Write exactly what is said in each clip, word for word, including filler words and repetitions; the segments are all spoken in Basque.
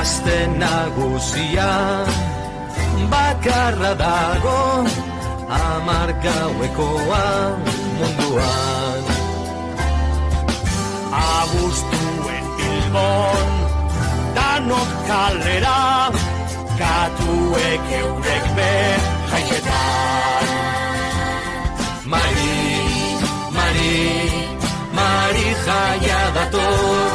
Aste nagusia bakarra dago hamar gauekoa munduan. Abuztuen Bilbon danok kalera, katuek eurek be jaiketan. Mari, Mari, Mari jaia dator.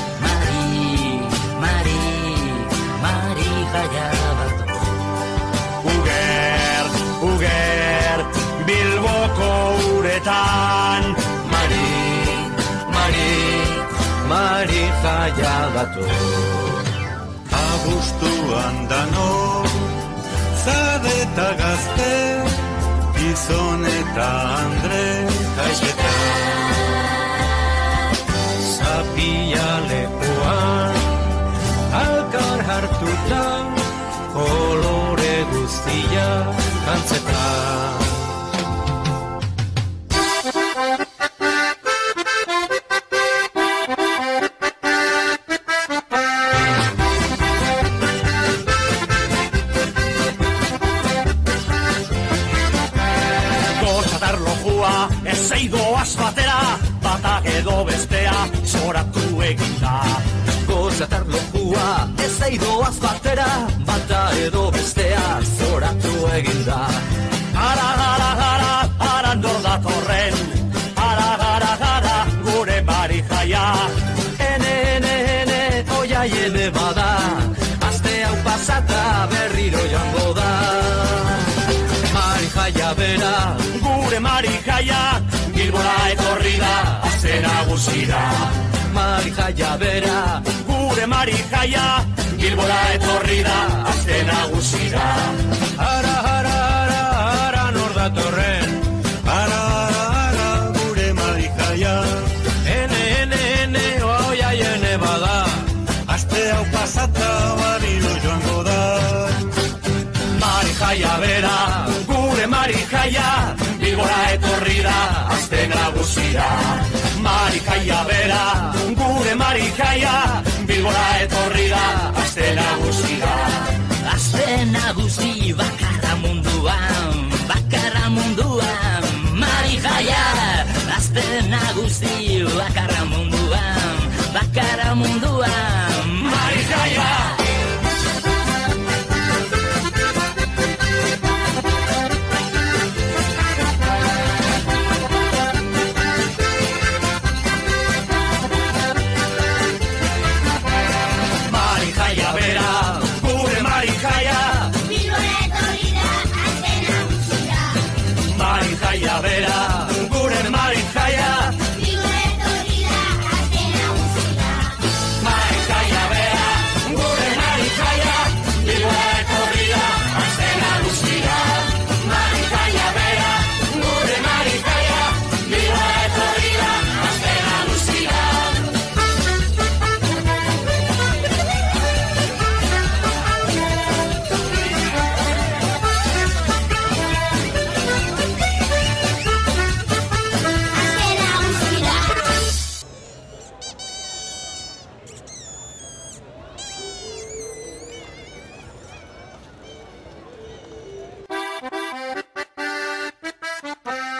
Uger, uger, Bilboko uretan. Mari, Mari, Mari jaia dator. Abuztuan dano, zade eta gazte, gizon eta andre jaiketan. Zapia lepoan alkar hartuta, kolore guztia antzetan. Gotxatar lojua ez eidoaz batera, batak edo bestea zoratu eginda. Gotxatar lojua ez eidoaz batera, bata edo bestea zoratu eginda. Ara, ara, ara, ara nor datorren, ara, ara, ara, gure Mari jaia. Ene, ene, ene, oiai ene bada, aste hau pasata berriro joango da. Mari jaia bera, Gure Mari jaia, Bilbora etorri da, aste nagusira. Mari jaia bera, Gure Mari jaia, Bilbora etorri da, aste nagusira. ara, ara, ara, ara nor datorren. Ara, ara, ara, gure Mari jaia. Ene, ene, ene, oiai ene bada, Aste hau pasata bariro joango da. Mari jaia bera, gure Mari jaia, Bilbora etorri da, aste nagusira. Mari jaia bera,